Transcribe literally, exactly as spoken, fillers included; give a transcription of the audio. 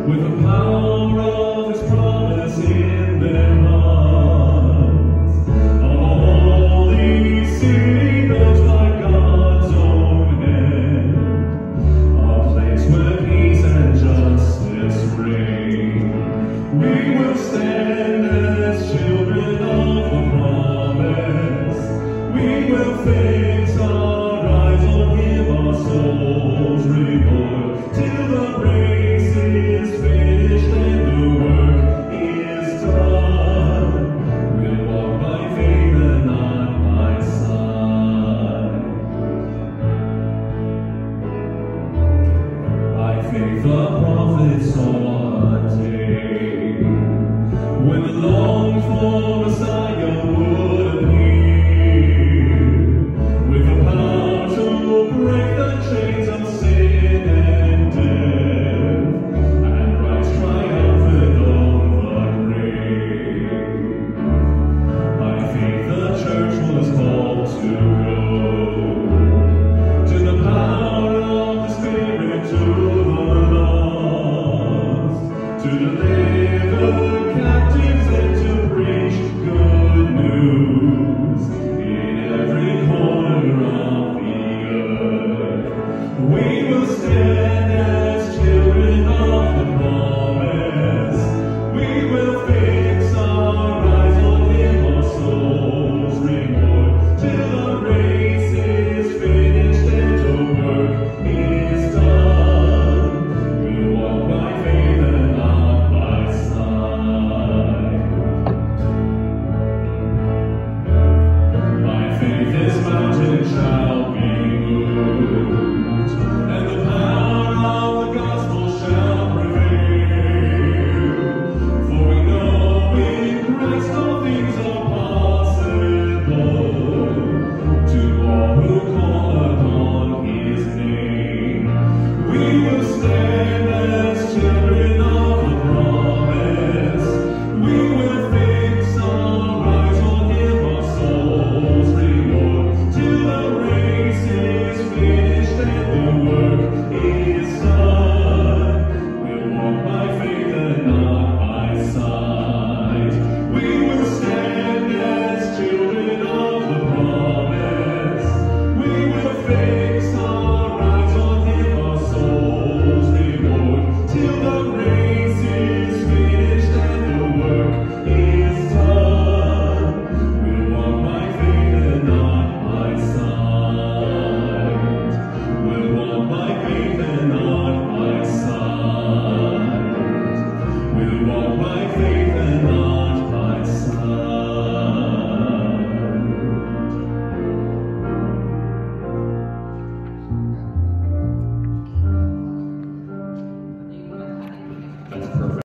with the power of His promise in their hearts. A holy city built by God's own hand, a place where peace and justice reign. We will stand as children of the promise. We will fix our eyes on Him, our souls reborn, till the race is finished and the work is done. We'll walk by faith and not by sight. By faith the prophets saw a day when the longed-for Messiah would appear, with the power to break the chains of sin and death, and rise triumphant on the grave. By faith the church was called to go to the power of the Spirit, to the lost, to deliver captives and to preach good news in every corner of the earth. We will stand as children of the promise. We will fix our eyes on Him, our souls reborn, till the race is finished and the work is done. We'll walk by faith and not by sight. By faith this mountain shall be moved, and the power of the gospel shall prevail. For we know in Christ all things are possible to all who call upon His name. We will stand as children of the promise. We will fix our eyes on Him, our souls reborn, till the race is finished and the work is done. We'll walk by faith and not by sight. We will stand as children of the promise. We will fix our eyes on Him, our souls reborn, till the race is finished and the work is done. We'll walk by faith and not by sight. We'll walk by faith and not by sight. We'll walk by faith and not by sight. That's perfect.